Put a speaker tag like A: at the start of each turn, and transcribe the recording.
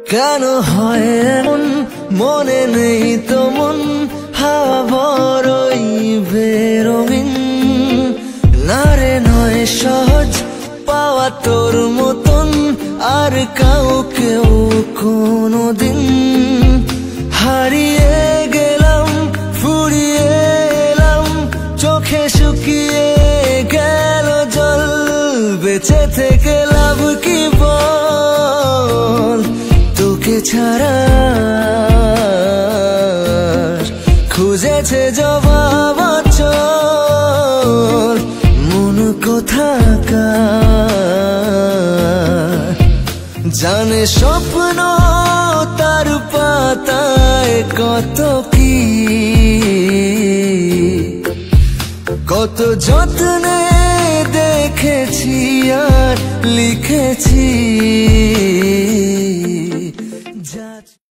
A: কেন হয় এমন মনে নেই তো মন হাওয়া বড়ই বেরঙিন না রে নয় সহজ পাওয়া তোর মতন আর কাউকেও কোনোদিন হারিয়ে গেলাম ফুরিয়ে এলাম চোখে শুকিয়ে গেল জল বেঁচে থেকে লাভ কি বল তোকে ছাড়া খুঁজেছে জবাব চল মন কোথাকার জানে স্বপ্ন তার পাতায় কত কি কত যত্নে দেখেছি আর লিখেছি।